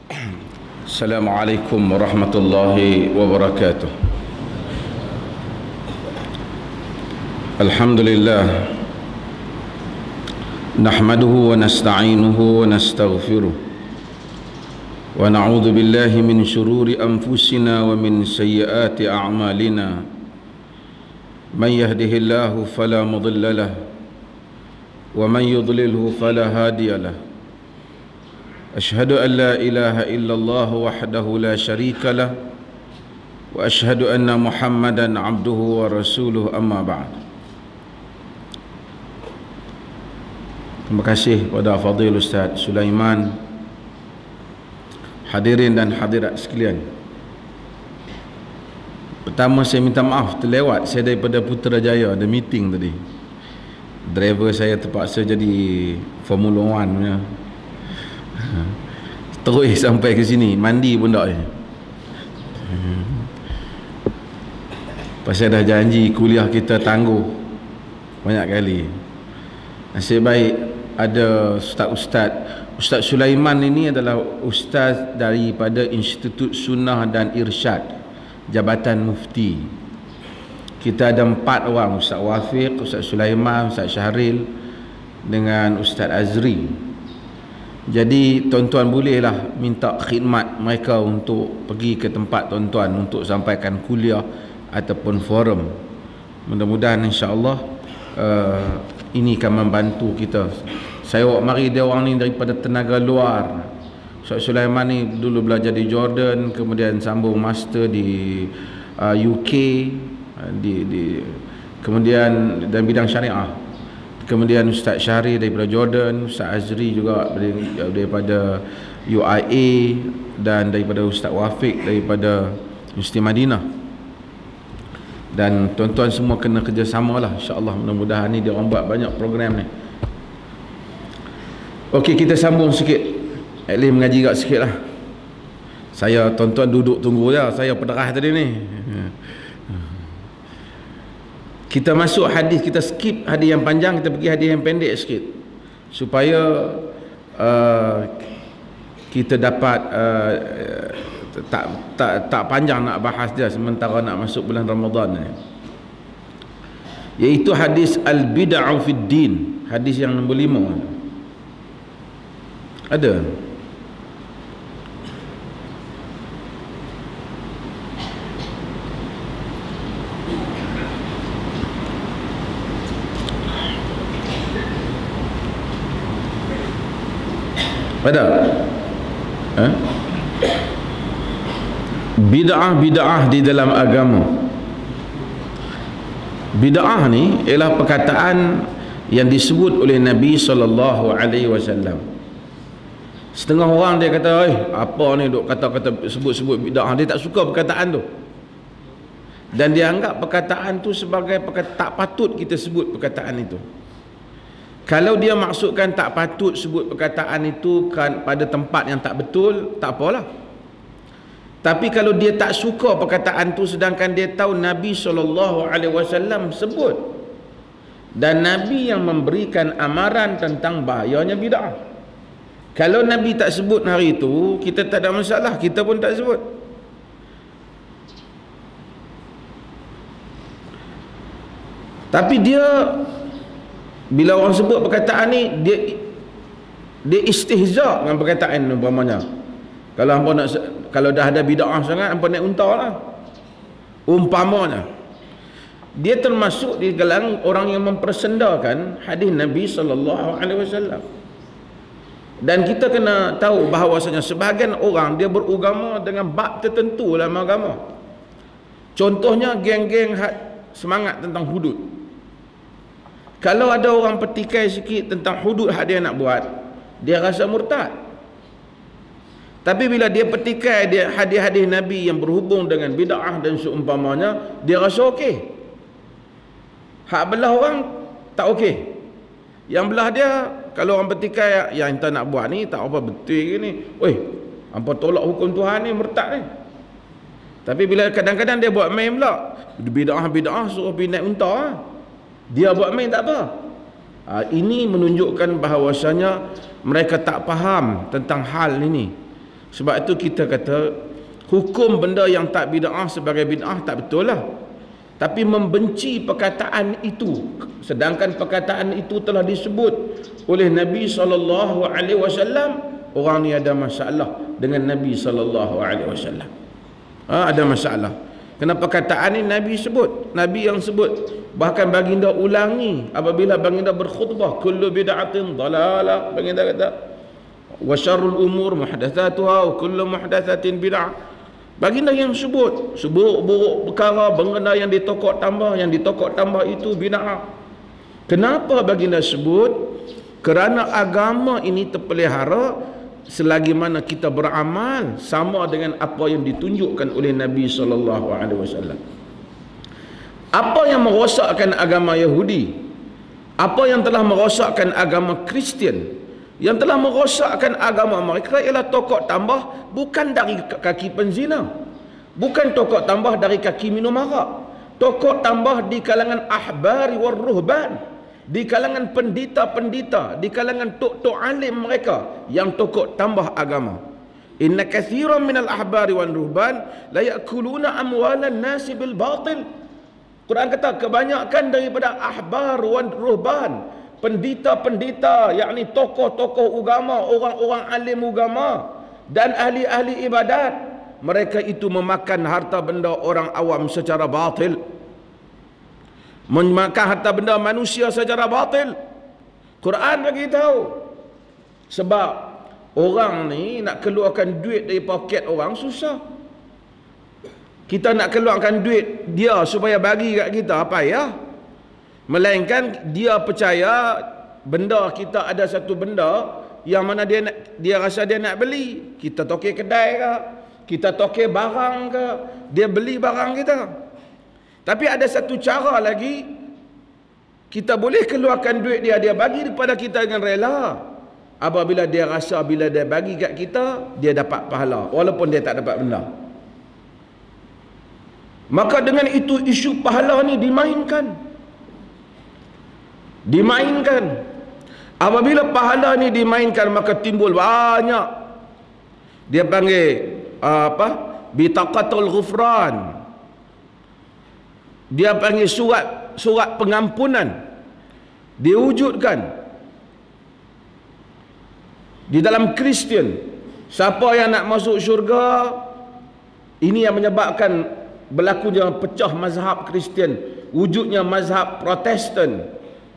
Assalamualaikum warahmatullahi wabarakatuh. Alhamdulillah, nahmaduhu wa nasta'inuhu wa nastaghfiruh, wa na'udzu billahi min shururi anfusina wa min sayyiati a'malina. Man yahdihillahu fala mudilla lahu wa man yudlilhu fala hadiya lahu. Ashhadu an la ilaha illallah wahdahu la syarika lah, wa ashhadu anna Muhammadan abduhu wa rasuluh, amma ba'd. Terima kasih kepada Fadil Ustaz Sulaiman, hadirin dan hadirat sekalian. Pertama saya minta maaf terlewat saya daripada Putrajaya, ada meeting tadi. Driver saya terpaksa jadi Formula 1 punya. Terus sampai ke sini, mandi pun tak. Pasal dah janji kuliah kita tangguh banyak kali. Nasib baik ada Ustaz Sulaiman ini adalah ustaz daripada Institut Sunnah dan Irsyad Jabatan Mufti. Kita ada 4 orang, Ustaz Wafiq, Ustaz Sulaiman, Ustaz Syahril dengan Ustaz Azri. Jadi tuan-tuan bolehlah minta khidmat mereka untuk pergi ke tempat tuan-tuan untuk sampaikan kuliah ataupun forum. Mudah-mudahan insya-Allah ini akan membantu kita. Saya awak mari dia orang ni daripada tenaga luar. Ustaz Sulaiman ni dulu belajar di Jordan, kemudian sambung master di UK, kemudian dalam bidang syariah. Kemudian Ustaz Syahri daripada Jordan, Ustaz Azri juga daripada UIA, dan daripada Ustaz Wafiq daripada Universiti Madinah. Dan tuan-tuan semua kena kerjasama lah, insya-Allah. Mudah-mudahan ni dia orang buat banyak program ni. Okey, kita sambung sikit. Atli mengaji kat sikit lah. Saya tuan-tuan duduk tunggu je, saya pederah tadi ni. Kita masuk hadis, kita skip hadis yang panjang, kita pergi hadis yang pendek sikit supaya kita dapat tak panjang nak bahas dia sementara nak masuk bulan Ramadan ni. Iaitu hadis al-bid'ah fid din, hadis yang nombor 5. Ada bid'ah di dalam agama. Bid'ah ni ialah perkataan yang disebut oleh Nabi SAW. Setengah orang dia kata, apa ni duk kata-kata sebut-sebut bid'ah. Dia tak suka perkataan tu, dan dia anggap perkataan tu sebagai perkataan tak patut kita sebut perkataan itu. Kalau dia maksudkan tak patut sebut perkataan itu kan pada tempat yang tak betul, tak apalah. Tapi kalau dia tak suka perkataan tu sedangkan dia tahu Nabi SAW sebut, dan Nabi yang memberikan amaran tentang bahayanya bid'ah. Kalau Nabi tak sebut hari itu, kita tak ada masalah, kita pun tak sebut. Tapi dia, bila orang sebut perkataan ni, dia istihza dengan perkataan umpamanya. Kalau dah ada bid'ah sangat, hampa naik unta lah. Umpamanya. Dia termasuk di kalangan orang yang mempersendakan hadis Nabi SAW. Dan kita kena tahu bahawasanya sebahagian orang dia beragama dengan bab tertentu dalam agama. Contohnya geng-geng semangat tentang hudud. Kalau ada orang petikai sikit tentang hudud hak dia nak buat, dia rasa murtad. Tapi bila dia petikai dia hadis-hadis Nabi yang berhubung dengan bid'ah dan seumpamanya, dia rasa okey. Hak belah orang tak okey. Yang belah dia, kalau orang petikai yang kita nak buat ni tak apa betul ke ni, hampa tolak hukum Tuhan ni, murtad ni. Tapi bila kadang-kadang dia buat main pula, bid'ah suruh pergi naik unta, dia buat main tak apa. Ini menunjukkan bahawasanya mereka tak faham tentang hal ini. Sebab itu kita kata hukum benda yang tak bid'ah sebagai bid'ah tak betul lah. Tapi membenci perkataan itu, sedangkan perkataan itu telah disebut oleh Nabi SAW, orang ni ada masalah dengan Nabi SAW. Ada masalah. Kenapa perkataan ni Nabi sebut? Nabi yang sebut. Bahkan baginda ulangi apabila baginda berkhutbah, kullu bid'atin dalalah. Baginda kata, wa syarrul umur muhdatsatuha wa kullu muhdatsatin bid'ah. Baginda yang sebut buruk perkara, benda yang ditokok tambah itu bid'ah. Kenapa baginda sebut? Kerana agama ini terpelihara selagi mana kita beramal sama dengan apa yang ditunjukkan oleh Nabi SAW. Apa yang merosakkan agama Yahudi, apa yang telah merosakkan agama Kristian, yang telah merosakkan agama mereka ialah tokok tambah bukan dari kaki penzina, bukan tokok tambah dari kaki minum arak, tokok tambah di kalangan ahbari war ruhban, di kalangan pendeta-pendeta, di kalangan tok-tok alim mereka yang tokok tambah agama. Inna katsiran minal ahbari wan ruhban la ya'kuluna amwalan nasi bil batil. Quran kata kebanyakan daripada ahbar wan ruhban, pendeta-pendeta, yakni tokoh-tokoh agama, orang-orang alim agama dan ahli-ahli ibadat, mereka itu memakan harta benda orang awam secara batil, memakan harta benda manusia secara batil. Quran bagi tahu. Sebab orang ni nak keluarkan duit dari poket orang susah. Kita nak keluarkan duit dia supaya bagi kat kita apa ya? Melainkan dia percaya benda kita ada satu benda yang mana dia rasa dia nak beli. Kita tokek kedai ke, kita tokek barang ke, dia beli barang kita. Tapi ada satu cara lagi, kita boleh keluarkan duit dia bagi kepada kita dengan rela. Apabila dia rasa bila dia bagi kat kita, dia dapat pahala walaupun dia tak dapat benda. Maka dengan itu isu pahala ni dimainkan. Apabila pahala ni dimainkan, maka timbul banyak, dia panggil bitaqatul ghufran, dia panggil surat pengampunan diwujudkan di dalam Kristian. Siapa yang nak masuk syurga, ini yang menyebabkan berlakunya pecah mazhab Kristian, wujudnya mazhab Protestan.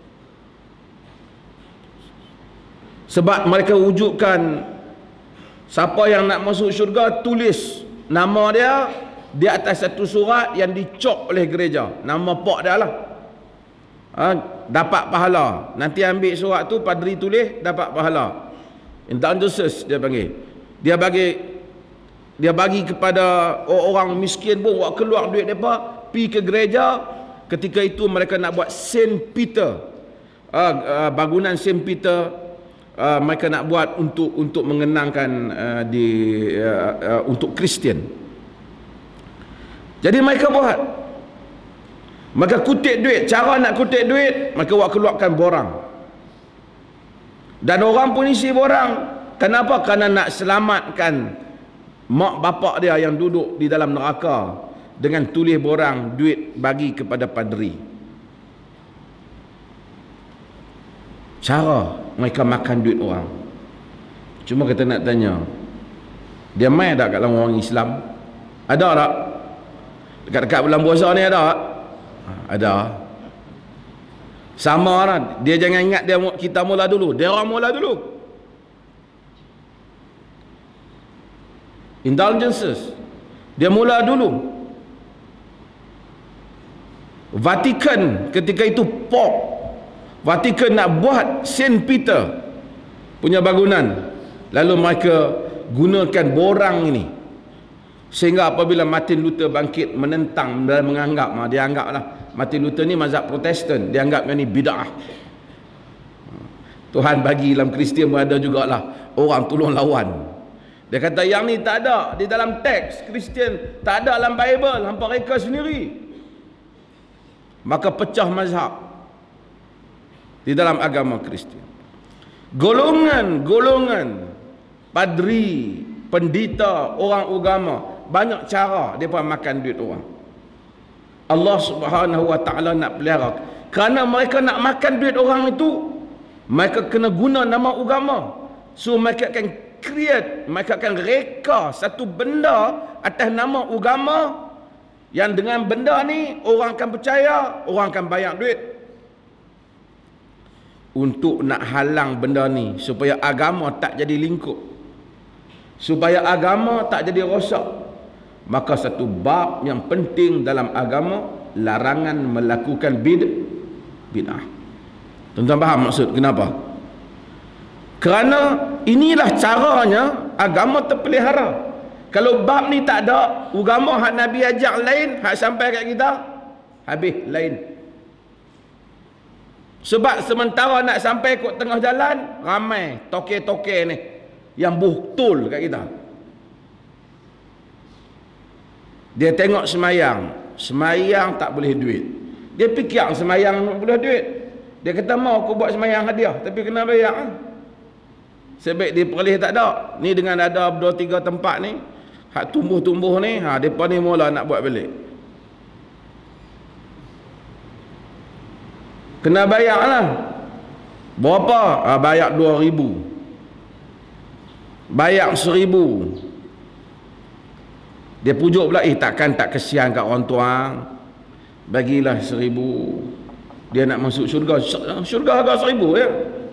Sebab mereka wujudkan siapa yang nak masuk syurga, tulis nama dia di atas satu surat yang dicop oleh gereja, nama pak dia lah, dapat pahala. Nanti ambil surat tu, padri tulis, dapat pahala. Indulgences dia panggil. Dia bagi kepada orang miskin pun, buat keluar duit mereka, pergi ke gereja. Ketika itu mereka nak buat Saint Peter, bangunan Saint Peter. Mereka nak buat untuk mengenangkan untuk Kristian. Jadi mereka buat, mereka kutip duit. Cara nak kutip duit, mereka buat keluarkan borang, dan orang pun isi borang. Kenapa? Kerana nak selamatkan mak bapak dia yang duduk di dalam neraka, dengan tulis borang duit bagi kepada padri. Cara mereka makan duit orang. Cuma kita nak tanya, dia main tak kat dalam orang Islam? Ada tak? Dekat-dekat bulan puasa ni ada tak? Ada. Sama lah. Dia jangan ingat kita mula dulu, dia orang mula dulu. Indulgences, dia mula dulu. Vatikan ketika itu Vatikan nak buat Saint Peter punya bangunan, lalu mereka gunakan borang ini, sehingga apabila Martin Luther bangkit menentang dan menganggap, dia anggaplah Martin Luther ni mazhab Protestan, dia anggap yang ni bid'ah. Tuhan bagi dalam Kristian pun ada jugalah orang tolong lawan. Dia kata yang ni tak ada di dalam teks Kristian, tak ada dalam Bible, hampa reka sendiri. Maka pecah mazhab di dalam agama Kristian. Golongan padri pendeta, orang agama, banyak cara mereka makan duit orang. Allah Subhanahu wa taala nak pelihara. Kerana mereka nak makan duit orang itu, mereka kena guna nama agama. So mereka akan create, mereka akan reka satu benda atas nama agama, yang dengan benda ni orang akan percaya, orang akan bayar duit. Untuk nak halang benda ni supaya agama tak jadi lingkup, supaya agama tak jadi rosak, maka satu bab yang penting dalam agama, larangan melakukan bid'ah. Tuan-tuan faham maksud kenapa? Kerana inilah caranya agama terpelihara. Kalau bab ni tak ada, agama hak Nabi ajak lain, hak sampai kat kita habis lain. Sebab sementara nak sampai kat tengah jalan, ramai toke-toke ni yang buhtul kat kita. Dia tengok semayang tak boleh duit. Dia fikir semayang boleh duit. Dia kata mau aku buat semayang hadiah, tapi kena bayar. Sebaik dia perlih tak ada. Ni dengan ada 2-3 tempat ni, hak tumbuh-tumbuh ni, mereka ni mula nak buat balik. Kena bayar lah. Berapa? Bayar 2,000. Bayar 1,000. Dia pujuk pula, takkan tak kesian kat orang tuang, bagilah 1,000. Dia nak masuk syurga. Syurga harga 1,000 ya.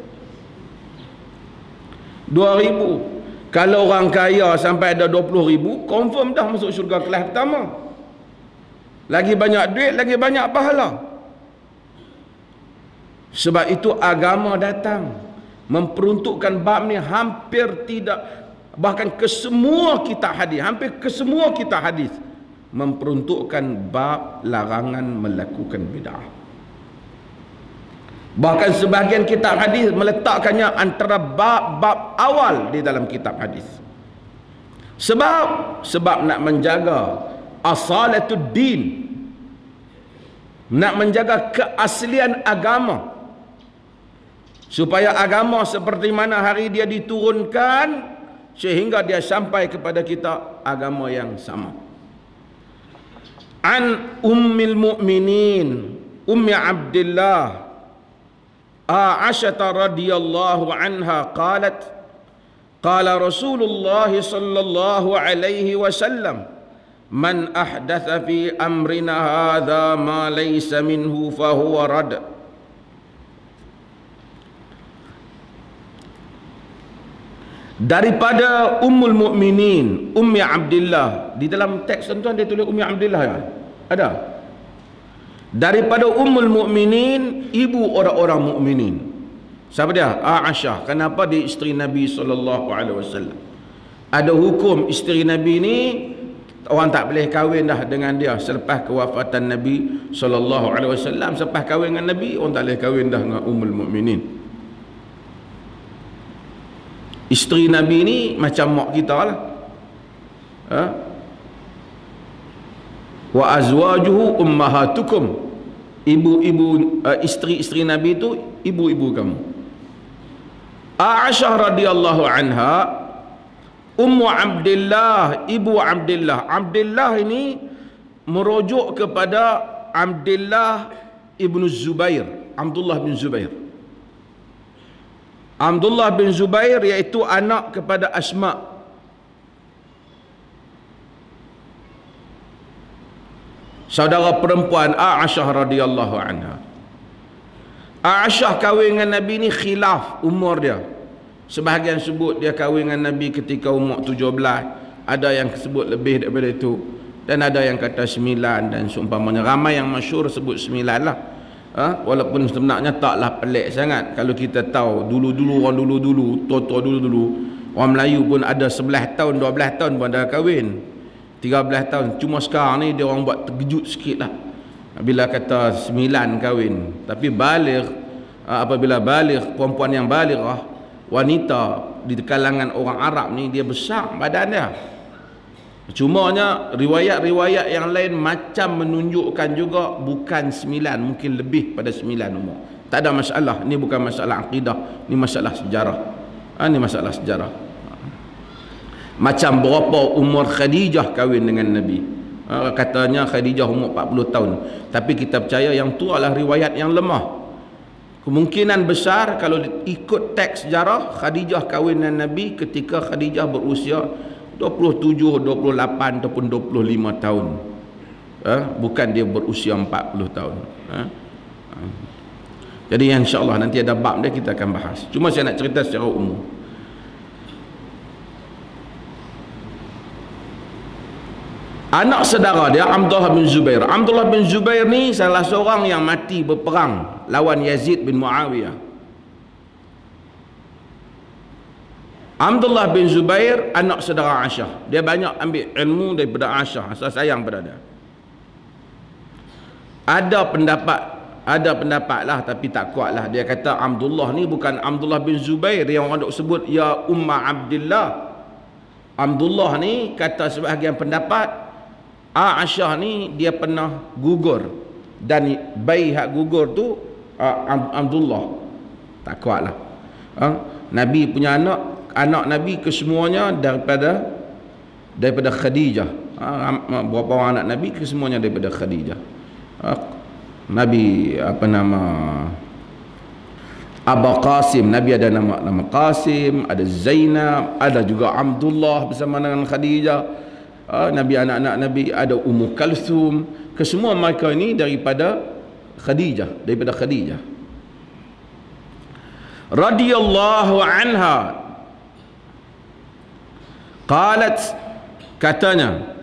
2,000. Kalau orang kaya sampai ada 20,000, confirm dah masuk syurga kelas pertama. Lagi banyak duit, lagi banyak pahala. Sebab itu agama datang memperuntukkan bab ni hampir tidak, bahkan ke semua kitab hadis, hampir ke semua kitab hadis memperuntukkan bab larangan melakukan bid'ah. Bahkan sebahagian kitab hadis meletakkannya antara bab-bab awal di dalam kitab hadis. Sebab nak menjaga asalatud din, nak menjaga keaslian agama, supaya agama seperti mana hari dia diturunkan sehingga dia sampai kepada kita agama yang sama. An ummil mu'minin Ummi Abdillah Aisyah radhiyallahu anha qalat qala Rasulullah sallallahu alaihi wasallam man ahdatha fi amrina hadha ma laysa minhu fa huwa rad. Daripada Ummul Mukminin Ummi Abdillah, di dalam teks tuan-tuan dia tulis Ummi Abdillah ya? Ada. Daripada Ummul Mukminin, ibu orang-orang mukminin. Siapa dia? Aisyah. Kenapa dia isteri Nabi SAW? Ada hukum isteri Nabi ni orang tak boleh kahwin dah dengan dia selepas kewafatan Nabi SAW. Selepas kahwin dengan Nabi, orang tak boleh kahwin dah dengan Ummul Mukminin. Isteri Nabi ni macam mak kita lah. Wa azwajuhu ummahatukum. Ibu-ibu, isteri-isteri Nabi itu ibu-ibu kamu. Aisyah radhiyallahu anha, Ummu Abdillah, ibu Abdillah. Abdillah ini merujuk kepada Abdillah ibnu Zubair, Abdullah bin Zubair. Abdullah bin Zubair iaitu anak kepada Asma. Saudara perempuan Aisyah radhiyallahu anha. Aisyah kahwin dengan Nabi ni khilaf umur dia. Sebahagian sebut dia kahwin dengan Nabi ketika umur 17, ada yang sebut lebih daripada itu, dan ada yang kata 9 dan seumpamanya. Ramai yang masyhur sebut 9 lah. Walaupun sebenarnya taklah pelik sangat kalau kita tahu dulu-dulu orang dulu-dulu, tua-tua dulu-dulu, orang Melayu pun ada 11 tahun, 12 tahun pun dah kahwin, 13 tahun. Cuma sekarang ni dia orang buat terkejut sikit lah bila kata 9 kahwin. Tapi baligh, apabila baligh, perempuan yang balighah, wanita di kalangan orang Arab ni, dia besar badan dia. Cumanya riwayat-riwayat yang lain macam menunjukkan juga bukan 9, mungkin lebih pada 9 umur. Tak ada masalah. Ni bukan masalah akidah, ni masalah sejarah. Ni masalah sejarah. Macam berapa umur Khadijah kahwin dengan Nabi. Katanya Khadijah umur 40 tahun. Tapi kita percaya yang tu adalah riwayat yang lemah. Kemungkinan besar kalau ikut teks sejarah, Khadijah kahwin dengan Nabi ketika Khadijah berusia 27, 28 ataupun 25 tahun. Bukan dia berusia 40 tahun. Jadi insya-Allah nanti ada bab dia kita akan bahas. Cuma saya nak cerita secara umum. Anak saudara dia Abdullah bin Zubair. Abdullah bin Zubair ni salah seorang yang mati berperang lawan Yazid bin Muawiyah. Abdullah bin Zubair anak saudara Aisyah. Dia banyak ambil ilmu daripada Aisyah. Asal sayang pada dia. Ada pendapat lah tapi tak kuat lah. Dia kata Abdullah ni bukan Abdullah bin Zubair yang orang duk sebut ya Umma Abdillah. Abdullah ni kata sebahagian pendapat Aisyah ni dia pernah gugur, dan bayi hak gugur tu Abdullah. Tak kuat lah. Nabi punya anak Nabi kesemuanya daripada Khadijah. Berapa orang anak Nabi kesemuanya daripada Khadijah. Nabi Abu Qasim, Nabi ada nama Qasim, ada Zainab, ada juga Abdullah bersama dengan Khadijah. Nabi anak-anak Nabi ada Ummu Kalthum. Kesemua mereka ini daripada Khadijah, radhiyallahu anha. Qalat, katanya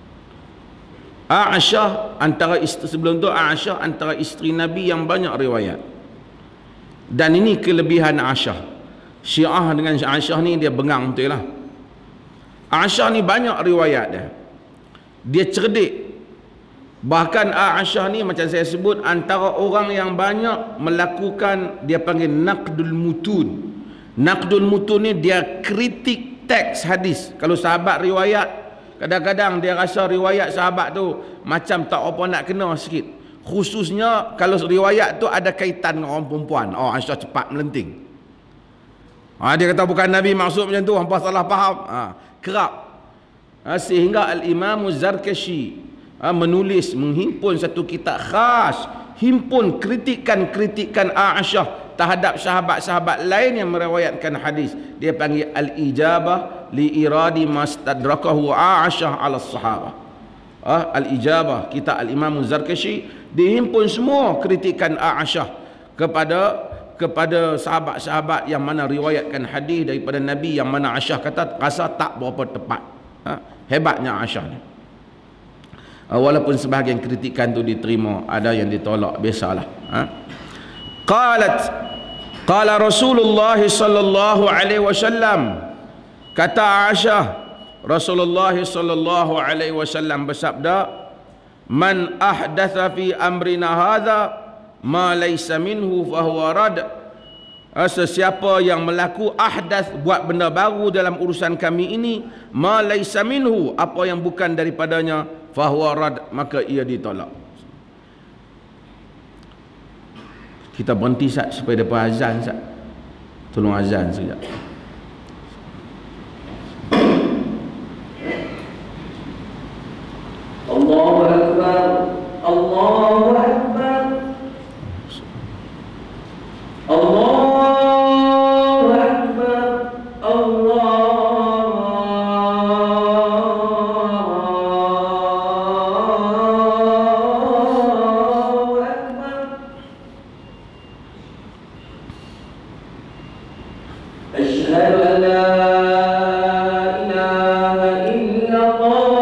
Aisyah antara sebelum tu Aisyah antara isteri Nabi yang banyak riwayat. Dan ini kelebihan Aisyah. Syiah dengan Aisyah ni dia bengang betul lah. Aisyah ni banyak riwayat dia. Dia cerdik. Bahkan Aisyah ni macam saya sebut antara orang yang banyak melakukan dia panggil naqdul mutun. Naqdul mutun ni dia kritik teks hadis. Kalau sahabat riwayat, kadang-kadang dia rasa riwayat sahabat tu macam tak apa nak kena sikit. Khususnya kalau riwayat tu ada kaitan dengan orang perempuan. Aisyah cepat melenting. Dia kata bukan Nabi maksud macam tu, hampa salah faham. Kerap. Sehingga Al-Imam Zarkashi menulis, menghimpun satu kitab khas, himpun kritikan-kritikan Aisyah terhadap sahabat-sahabat lain yang meriwayatkan hadis. Dia panggil Al-Ijabah li iradi mastadrakahu Aisyah ala sahabah. Al-Ijabah, kitab Al-Imam Zarkashi, dihimpun semua kritikan Aisyah kepada sahabat-sahabat yang mana riwayatkan hadis daripada Nabi yang mana Aisyah kata rasa tak berapa tepat. Hebatnya Aisyah ni. Walaupun sebahagian kritikan tu diterima, ada yang ditolak, biasalah. Qala Rasulullah sallallahu alaihi wasallam, kata Aisyah, Rasulullah sallallahu alaihi wasallam bersabda, man ahdatha fi amrina hadha ma laysa minhu fahuwa rad. Sesiapa yang melaku ahdath, buat benda baru dalam urusan kami ini, ma laysa minhu, apa yang bukan daripadanya, fahuwa rad, maka ia ditolak. Kita berhenti sat supaya depan azan sat. Tolong azan sekejap. Allahu Akbar, Allahu Akbar, Allahu Akbar, Allahu Akbar. Asyhadu an la ilaha illallah.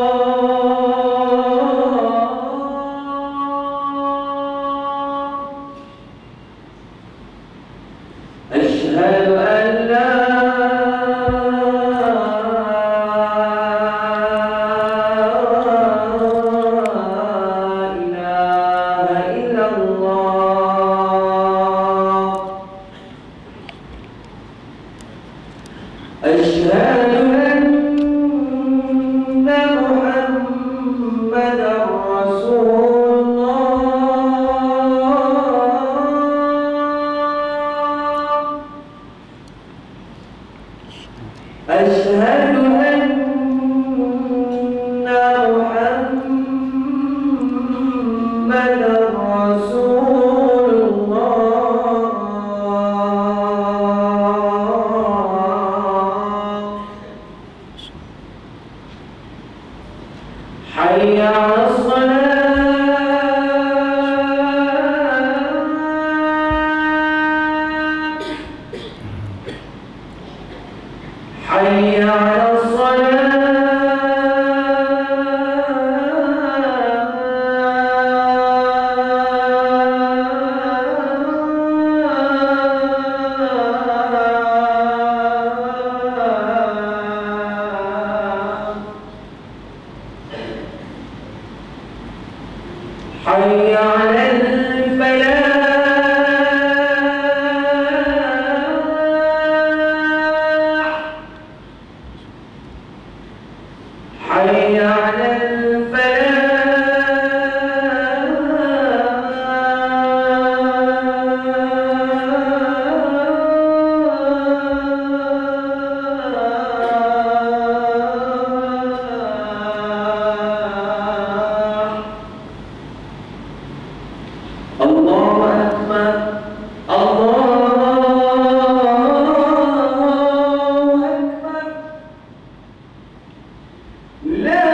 أشهد أن لا إله إلا الله. أشهد أن محمدا رسول الله. أشهد أن محمدا رسول الله حي على الصلاة حي على الصلاة حي على الفلاح حي على الفلاح الله أكبر الله أكبر لا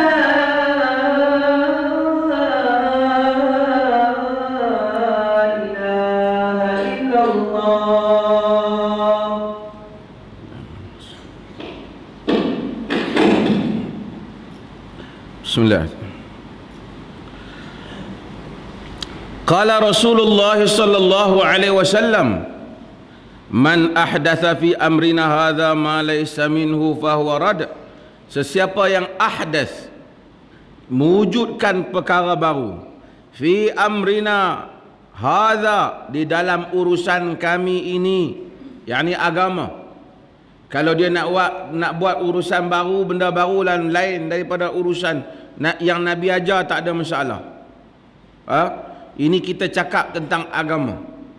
إله إلا الله Bismillah. Qala Rasulullah sallallahu alaihi wasallam, man ahdatha fi amrina hadha ma laysa minhu fahuwa rad. Sesiapa yang ahdath, mewujudkan perkara baru, fi amrina hadha, di dalam urusan kami ini, yakni agama. Kalau dia nak buat urusan baru, benda baru lain daripada urusan yang Nabi ajar, tak ada masalah. Ini kita cakap tentang agama.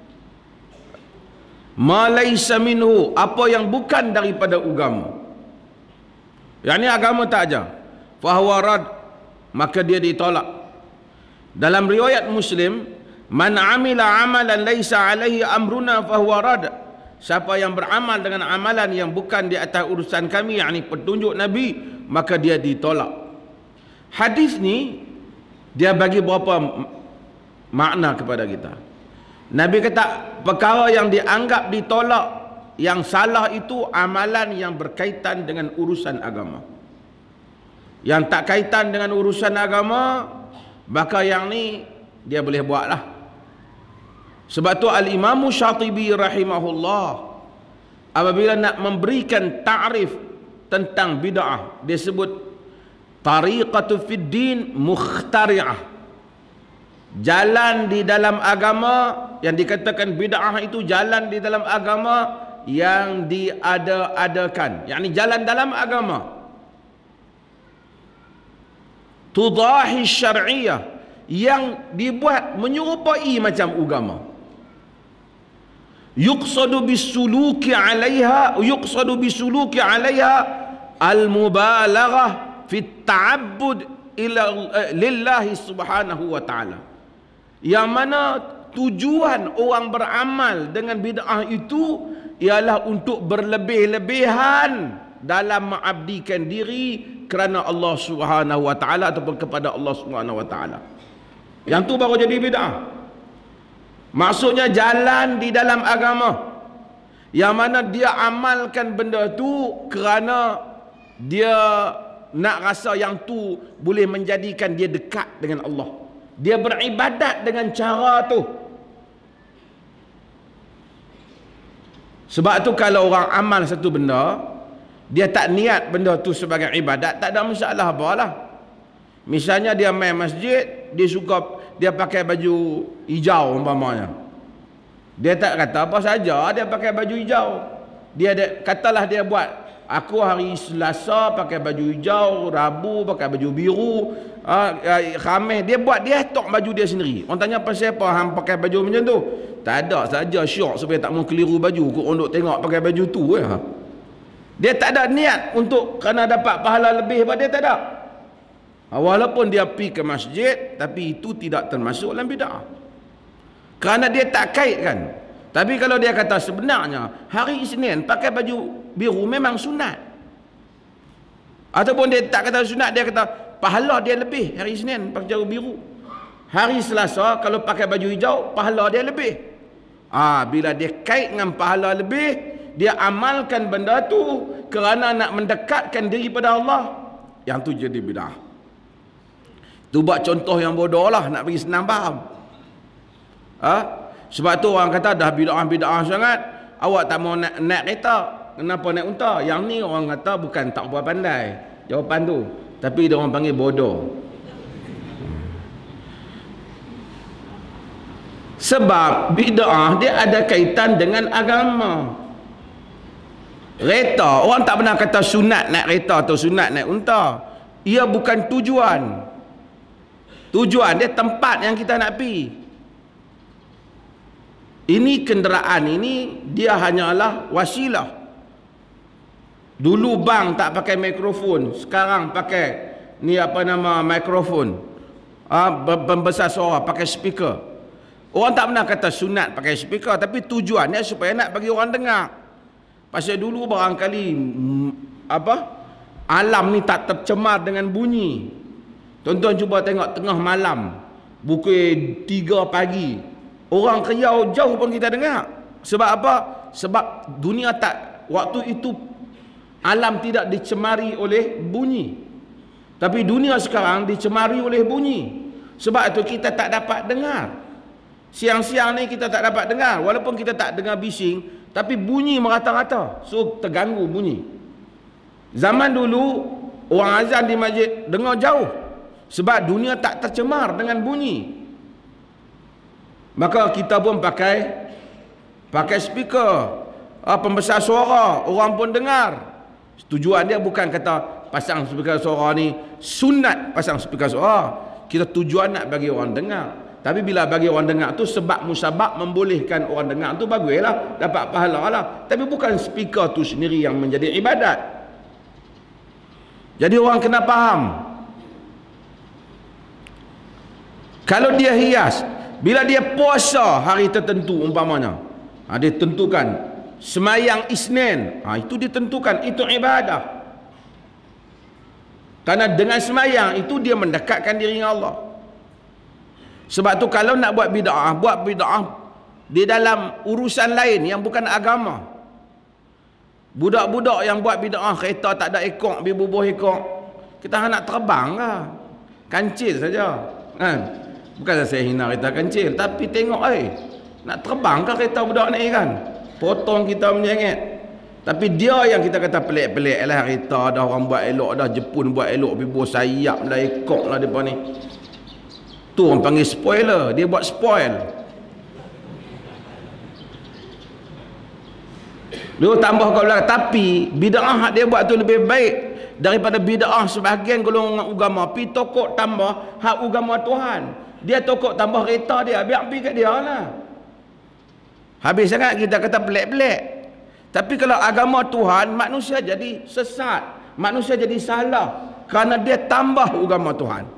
Ma laysa minhu, apa yang bukan daripada agama. Yang ni agama tak ajar, fahuwa rad, maka dia ditolak. Dalam riwayat Muslim, man amila amalan laysa alaihi amruna fahuwa rad. Siapa yang beramal dengan amalan yang bukan di atas urusan kami, yakni petunjuk Nabi, maka dia ditolak. Hadis ni dia bagi berapa makna kepada kita. Nabi kata perkara yang dianggap ditolak, yang salah itu amalan yang berkaitan dengan urusan agama. Yang tak kaitan dengan urusan agama, maka yang ni dia boleh buatlah. Sebab tu Al-Imam Syatibi rahimahullah, apabila nak memberikan ta'rif tentang bid'ah, dia sebut tariqatu fid din mukhtari'ah, jalan di dalam agama. Yang dikatakan bid'ah itu jalan di dalam agama yang diada-adakan, yakni jalan dalam agama. Tudahi syar'iyah, yang dibuat menyerupai macam agama. Yuqsadu bisuluki 'alaiha al-mubalaghah fi at-ta'abbud ila lillahi subhanahu wa ta'ala. Yang mana tujuan orang beramal dengan bid'ah itu ialah untuk berlebih-lebihan dalam mengabdikan diri kerana Allah Subhanahu wa taala ataupun kepada Allah Subhanahu wa taala. Yang tu baru jadi bid'ah. Maksudnya jalan di dalam agama yang mana dia amalkan benda tu kerana dia nak rasa yang tu boleh menjadikan dia dekat dengan Allah. Dia beribadat dengan cara tu. Sebab tu kalau orang amal satu benda, dia tak niat benda tu sebagai ibadat, tak ada masalah apalah. Misalnya dia main masjid, dia pakai baju hijau umpamanya. Dia tak kata apa saja dia pakai baju hijau. Katalah dia buat, aku hari Selasa pakai baju hijau, Rabu pakai baju biru, Khamis dia buat, dia tok baju dia sendiri. Orang tanya pasal apa hang pakai baju macam tu? Tak ada, saja syok supaya tak mau keliru baju. Kau ondok tengok pakai baju tu . Dia tak ada niat untuk kerana dapat pahala lebih pada dia, tak ada. Walaupun dia pergi ke masjid, tapi itu tidak termasuk dalam bid'ah. Kerana dia tak kaitkan. Tapi kalau dia kata sebenarnya hari Isnin pakai baju biru memang sunat. Ataupun dia tak kata sunat, dia kata pahala dia lebih hari Isnin pakai baju biru. Hari Selasa kalau pakai baju hijau, pahala dia lebih. Bila dia kait dengan pahala lebih, dia amalkan benda tu kerana nak mendekatkan diri pada Allah, yang tu jadi bid'ah. Tu buat contoh yang bodoh lah, nak bagi senang faham. Sebab tu orang kata dah bid'ah sangat, awak tak mau naik kereta, kenapa naik unta? Yang ni orang kata bukan tak berapa pandai jawapan tu, tapi dia orang panggil bodoh. Sebab bid'ah dia ada kaitan dengan agama. Kereta, orang tak pernah kata sunat naik kereta atau sunat naik unta. Ia bukan tujuan. Tujuan dia tempat yang kita nak pergi. Ini kenderaan ini dia hanyalah wasilah. Dulu bang tak pakai mikrofon, sekarang pakai ni apa nama mikrofon. Pembesar suara pakai speaker. Orang tak pernah kata sunat pakai speaker, tapi tujuannya supaya nak bagi orang dengar. Pasal dulu barangkali alam ni tak tercemar dengan bunyi. Tuan-tuan cuba tengok tengah malam, pukul 3 pagi, orang riau jauh pun kita dengar. Sebab apa? Sebab dunia tak, waktu itu alam tidak dicemari oleh bunyi. Tapi dunia sekarang dicemari oleh bunyi. Sebab itu kita tak dapat dengar. Siang-siang ni kita tak dapat dengar. Walaupun kita tak dengar bising, tapi bunyi merata-rata. So terganggu bunyi. Zaman dulu orang azan di masjid dengar jauh. Sebab dunia tak tercemar dengan bunyi. Maka kita pun pakai speaker, pembesar suara, orang pun dengar. Tujuan dia bukan kata pasang speaker suara ni sunat pasang speaker suara. Kita tujuan nak bagi orang dengar. Tapi bila bagi orang dengar tu sebab musabab membolehkan orang dengar tu, baguslah, dapat pahala lah. Tapi bukan speaker tu sendiri yang menjadi ibadat. Jadi orang kena faham. Kalau dia hias, bila dia puasa hari tertentu umpamanya, dia tentukan semayang Isnin, itu ditentukan, itu ibadah. Karena dengan semayang itu dia mendekatkan diri dengan Allah. Sebab tu kalau nak buat bid'ah di dalam urusan lain yang bukan agama. Budak-budak yang buat bid'ah, kereta tak ada ekor, bubuh ekor, kita nak terbang lah, kancil saja kan. Bukan saya hina kereta kancil, tapi tengok nak terbang ke kereta budak ni kan, potong kita menyengit. Tapi dia yang kita kata pelik-pelik lah, kereta dah orang buat elok dah, Jepun buat elok, bubuh sayap lah, ekor lah depan ni. Tu orang panggil spoiler, dia buat spoil. Dia tambah kat belakang. Tapi bid'ah dia buat tu lebih baik daripada bid'ah sebahagian golongan agama pi tokok tambah hak agama Tuhan. Dia tokok tambah kereta dia, biar pergi kat dia lah. Habis sangat kita kata pelik-pelik. Tapi kalau agama Tuhan, manusia jadi sesat, manusia jadi salah kerana dia tambah agama Tuhan.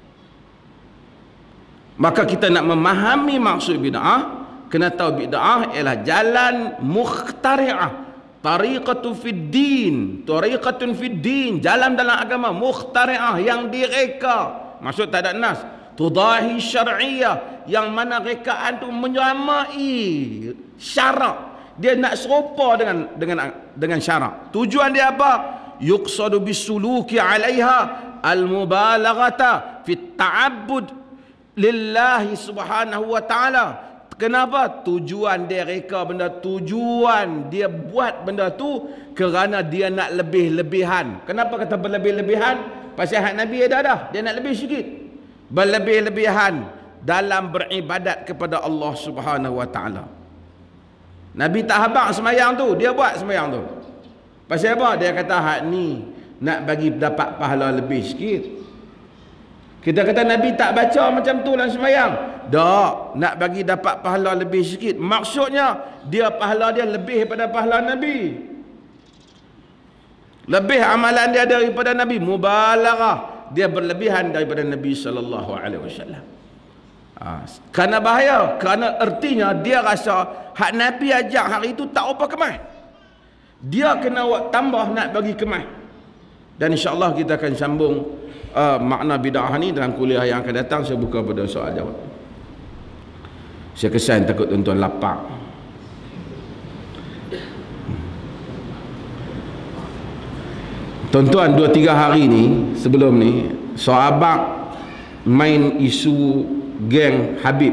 Maka kita nak memahami maksud bid'ah, kena tahu bid'ah ialah jalan mukhtari'ah, tariqatun fid din, tariqatun fid din, jalan dalam agama mukhtari'ah yang direka. Maksud tak ada nas, tudahi syar'iyah, yang mana rekaan tu menyamai syarak. Dia nak serupa dengan syarak. Tujuan dia apa? Yuqsadu bisuluki 'alaiha al-mubalaghata fit ta'abbud lillahi subhanahu wa ta'ala. Kenapa? Tujuan dia reka benda, tujuan dia buat benda tu kerana dia nak lebih-lebihan. Kenapa kata berlebih-lebihan? Pasal hak Nabi ada dah, dia nak lebih sikit. Berlebih-lebihan dalam beribadat kepada Allah subhanahu wa ta'ala. Nabi tak habaq semayang tu, dia buat semayang tu. Pasal apa? Dia kata hak ni nak bagi dapat pahala lebih sikit. Kita kata Nabi tak baca macam tu dalam semayang. Tak, nak bagi dapat pahala lebih sikit. Maksudnya dia pahala dia lebih daripada pahala Nabi. Lebih amalan dia daripada Nabi, mubalaghah, dia berlebihan daripada Nabi sallallahu alaihi wasallam. Kerana bahaya, kerana artinya dia rasa hak Nabi ajak hari itu tak apa kemas. Dia kena buat tambah nak bagi kemas. Dan insya-Allah kita akan sambung makna bid'ah ni dalam kuliah yang akan datang. Saya buka pada soal jawab. Saya kesan takut tuan-tuan lapar. Tuan-tuan, 2-3 hari ni sebelum ni sahabat main isu geng Habib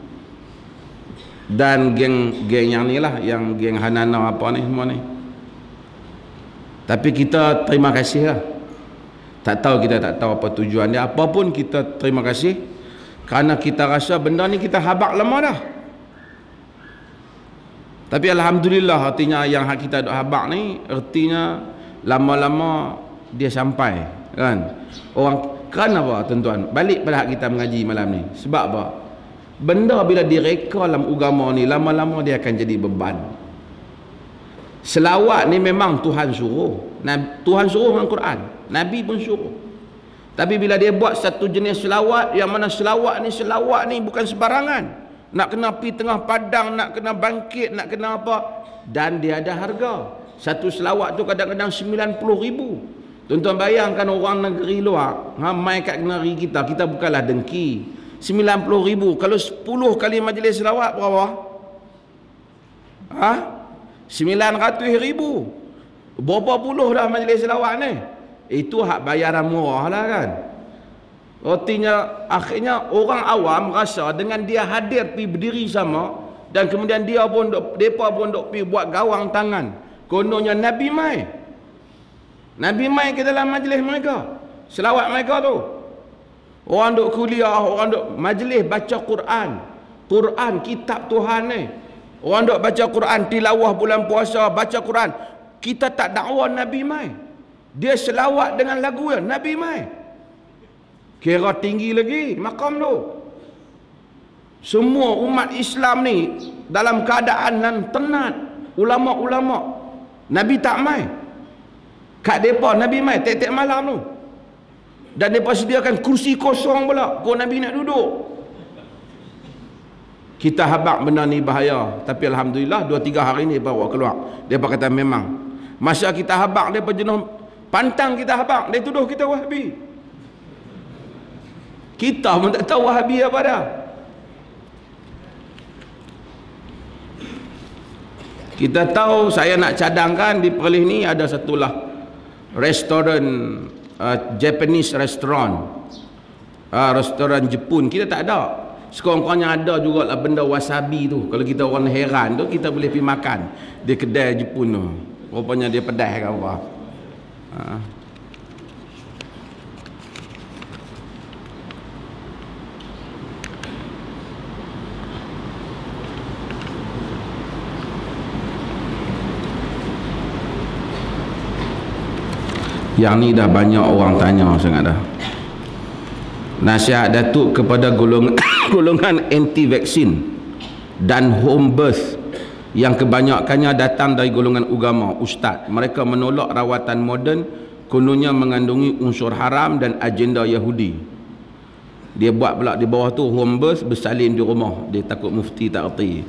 dan geng yang ni lah, yang geng Hanana apa ni semua ni. Tapi kita terima kasih lah. Kita tak tahu apa tujuan dia. Apapun kita terima kasih, kerana kita rasa benda ni kita habaq lama dah. Tapi alhamdulillah, artinya yang kita duk habaq ni artinya lama-lama dia sampai, kan? Orang, kerana apa tuan-tuan? Balik pada hak kita mengaji malam ni. Sebab apa? Benda bila direka dalam agama ni, lama-lama dia akan jadi beban. Selawat ni memang Tuhan suruh. Tuhan suruh dalam Quran, Nabi pun suruh. Tapi bila dia buat satu jenis selawat, yang mana selawat ni bukan sebarangan. Nak kena pergi tengah padang, nak kena bangkit, nak kena apa, dan dia ada harga. Satu selawat tu kadang-kadang 90,000. Tuan-tuan bayangkan orang negeri luar, mai kat negeri kita bukanlah dengki. 90,000, kalau 10 kali majlis selawat berapa? 900,000. Berapa puluh dah majlis selawat ni? Itu hak bayaran murah lah, kan? Artinya akhirnya orang awam rasa dengan dia hadir pergi berdiri sama, dan kemudian mereka pun duk pergi buat gawang tangan. Kononnya Nabi mai ke dalam majlis mereka, selawat mereka tu. Orang duk kuliah, orang duk majlis baca Quran, kitab Tuhan ni. Orang duk baca Quran, tilawah bulan puasa, baca Quran. Kita tak dakwa Nabi mai. Dia selawat dengan lagu ya, Nabi mai. Kira tinggi lagi makam tu. Semua umat Islam ni dalam keadaan nan tenat. Ulama-ulama, Nabi tak mai. Kat depa Nabi mai tiap-tiap malam tu. Dan depa sediakan kursi kosong pula, kau Nabi nak duduk. Kita habaq benda ni bahaya. Tapi alhamdulillah 2-3 hari ni bawa keluar. Depa kata memang. Masa kita habaq, depa jenuh pantang kita habaq, dia tuduh kita Wahabi. Kita pun tak tahu Wahabi apa dah. Kita tahu, saya nak cadangkan di Perlis ni ada satulah restoran, Japanese restaurant, restoran Jepun. Kita tak ada. Sekurang-kurangnya ada juga lah benda wasabi tu. Kalau kita orang heran tu, kita boleh pergi makan di kedai Jepun tu. Rupanya dia pedas ke apa. Yang ni dah banyak orang tanya sangat dah. Nasihat Datuk kepada golongan anti vaksin dan home birth yang kebanyakannya datang dari golongan agama, ustaz. Mereka menolak rawatan moden, kononnya mengandungi unsur haram dan agenda Yahudi. Dia buat pula di bawah tu home birth, bersalin di rumah. Dia takut mufti tak erti.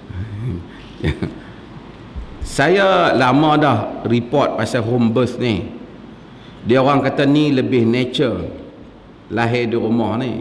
Saya lama dah report pasal home birth ni. Dia orang kata ni lebih nature, lahir di rumah ni.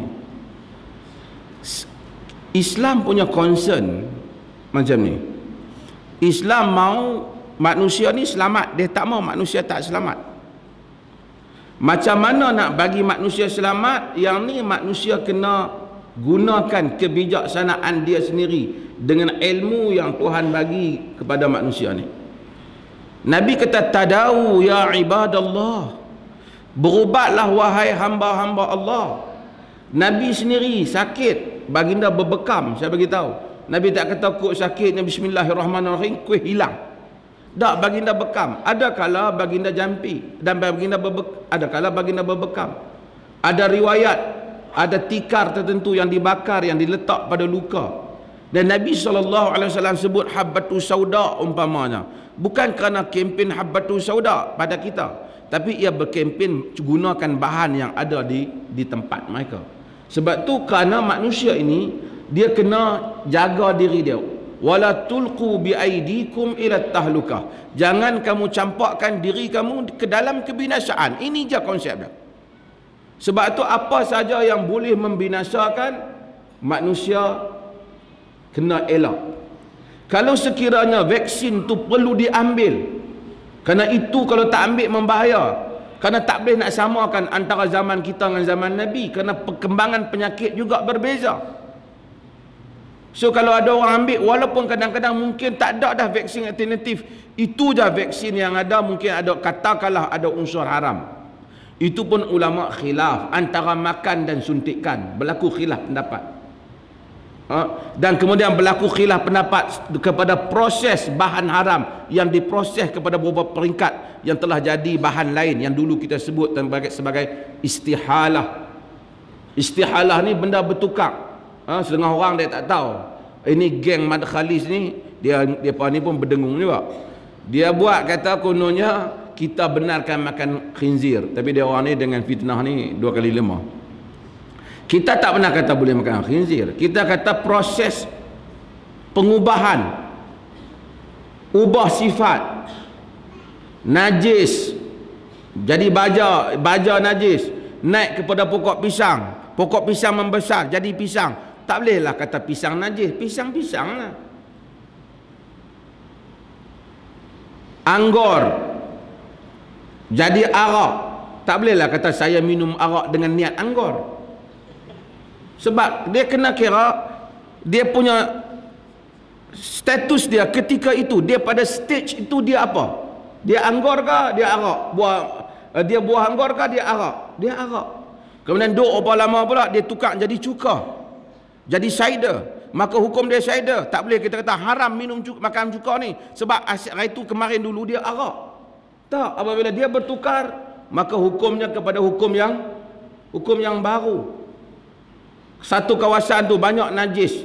Islam punya concern macam ni. Islam mau manusia ni selamat, dia tak mau manusia tak selamat. Macam mana nak bagi manusia selamat? Yang ni manusia kena gunakan kebijaksanaan dia sendiri dengan ilmu yang Tuhan bagi kepada manusia ni. Nabi kata tadawu ya ibadallah, berubatlah wahai hamba-hamba Allah. Nabi sendiri sakit, baginda berbekam. Saya bagi tahu, Nabi tak kata kok sakitnya bismillahirrahmanirrahim kuih hilang. Tak, baginda bekam. Ada kala baginda jampi dan ada kala baginda berbekam. Ada riwayat, ada tikar tertentu yang dibakar, yang diletak pada luka. Dan Nabi SAW sebut habbatu sauda umpamanya. bukan kerana kempen Habbatus Sauda pada kita, tapi ia berkempen gunakan bahan yang ada di tempat mereka. Sebab tu kerana manusia ini dia kena jaga diri dia. Wala tulqu biaidikum ila tahlukah. Jangan kamu campakkan diri kamu ke dalam kebinasaan. Ini je konsep dia. Sebab tu apa saja yang boleh membinasakan manusia kena elak. Kalau sekiranya vaksin tu perlu diambil, kerana itu kalau tak ambil membahaya, kerana tak boleh nak samakan antara zaman kita dengan zaman Nabi, kerana perkembangan penyakit juga berbeza. So kalau ada orang ambil, walaupun kadang-kadang mungkin tak ada dah vaksin alternatif, itu dah vaksin yang ada, mungkin ada, katakanlah ada unsur haram, itu pun ulama khilaf antara makan dan suntikan, berlaku khilaf pendapat. Dan kemudian berlaku khilaf pendapat kepada proses bahan haram yang diproses kepada beberapa peringkat yang telah jadi bahan lain yang dulu kita sebut sebagai istihalah. Istihalah ni benda bertukar. Setengah orang dia tak tahu. Ini geng Madkhalis ni, dia ni pun berdengung juga. Dia buat kata kononnya kita benarkan makan khinzir, tapi dia orang ni dengan fitnah ni 2 kali 5. Kita tak pernah kata boleh makan khinzir. Kita kata proses pengubahan, ubah sifat, najis jadi baja najis, naik kepada pokok pisang membesar jadi pisang. Tak bolehlah kata pisang najis, pisang-pisang lah. Anggur jadi arak, tak bolehlah kata saya minum arak dengan niat anggur. Sebab dia kena kira dia punya status dia ketika itu, dia pada stage itu dia apa? Dia anggur ke dia arak? Dia buah anggur ke dia arak? Dia arak. Kemudian duk apa lama pula dia tukar jadi cuka, jadi cider. Maka hukum dia cider. Tak boleh kita kata haram minum makan cuka ni, sebab hari itu kemarin dulu dia arak. Tak, apabila dia bertukar, maka hukumnya kepada hukum yang baru. Satu kawasan tu banyak najis,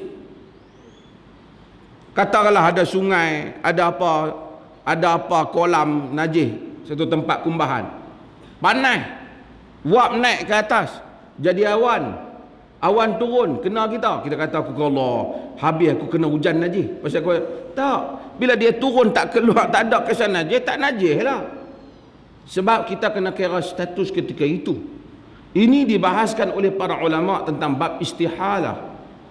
katakanlah ada sungai, ada apa kolam najis, satu tempat kumbahan, panas, wap naik ke atas jadi awan turun kena kita kata aku Allah, habis aku kena hujan najis pasal aku tak. Bila dia turun tak keluar, tak ada kesan najis, tak najis lah. Sebab kita kena kira status ketika itu. Ini dibahaskan oleh para ulama tentang bab istihalah.